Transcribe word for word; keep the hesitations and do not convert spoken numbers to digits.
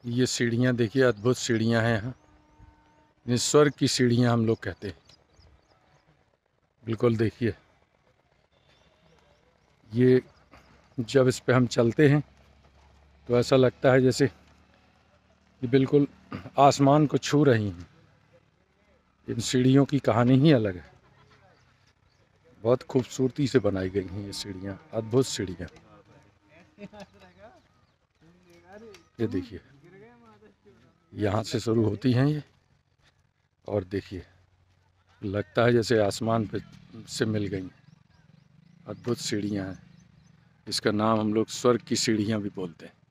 ये सीढ़ियाँ देखिए, अद्भुत सीढ़ियाँ हैं यहाँ। इन्हें स्वर्ग की सीढ़ियाँ हम लोग कहते हैं। बिल्कुल देखिए, ये जब इस पे हम चलते हैं तो ऐसा लगता है जैसे ये बिल्कुल आसमान को छू रही हैं। इन सीढ़ियों की कहानी ही अलग है। बहुत खूबसूरती से बनाई गई हैं ये सीढ़ियाँ, अद्भुत सीढ़ियाँ। ये देखिए, यहाँ से शुरू होती हैं ये, और देखिए लगता है जैसे आसमान पे से मिल गई। अद्भुत सीढ़ियाँ हैं। इसका नाम हम लोग स्वर्ग की सीढ़ियाँ भी बोलते हैं।